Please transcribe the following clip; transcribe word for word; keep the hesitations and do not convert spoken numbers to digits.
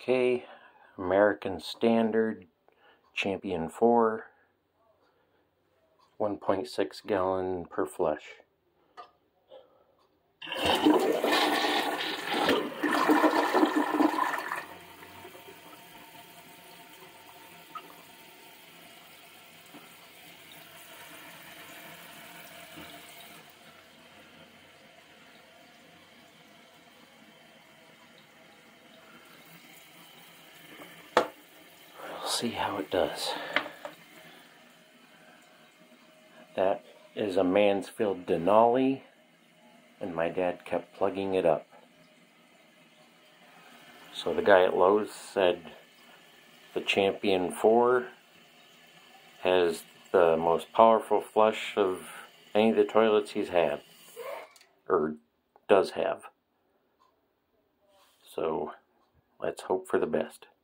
Okay, American Standard Champion four, one point six gallon per flush. We'll see how it does. That is a Mansfield Denali, and my dad kept plugging it up. So the guy at Lowe's said the Champion four has the most powerful flush of any of the toilets he's had, or does have. So let's hope for the best.